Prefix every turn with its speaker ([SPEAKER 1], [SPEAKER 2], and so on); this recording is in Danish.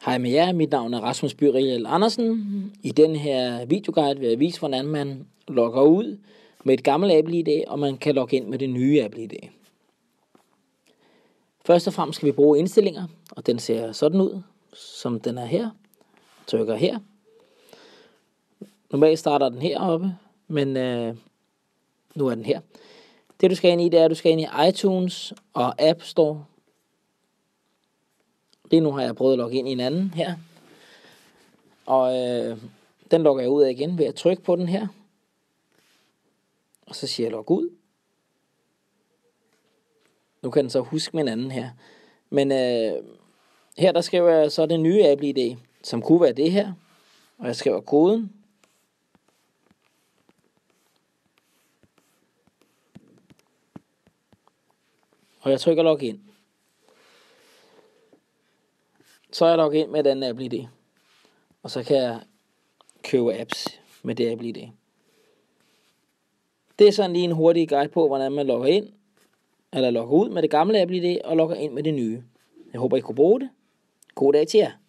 [SPEAKER 1] Hej med jer, mit navn er Rasmus Byriel Andersen. I den her videoguide vil jeg vise, hvordan man logger ud med et gammelt Apple-ID, og man kan logge ind med det nye Apple-ID. Først og fremmest skal vi bruge indstillinger, og den ser sådan ud, som den er her. Trykker her. Normalt starter den heroppe, men nu er den her. Det du skal ind i, det er, at du skal ind i iTunes og App Store. Lige nu har jeg prøvet at logge ind i en anden her. Og den logger jeg ud af igen ved at trykke på den her. Og så siger jeg log ud. Nu kan den så huske min anden her. Men her der skriver jeg så det nye Apple-ID, som kunne være det her. Og jeg skriver koden. Og jeg trykker login. Så er jeg logget ind med den Apple-ID. Og så kan jeg købe apps med det Apple-ID. Det er sådan lige en hurtig guide på, hvordan man logger ind, eller logger ud med det gamle Apple-ID, og logger ind med det nye. Jeg håber, I kunne bruge det. God dag til jer.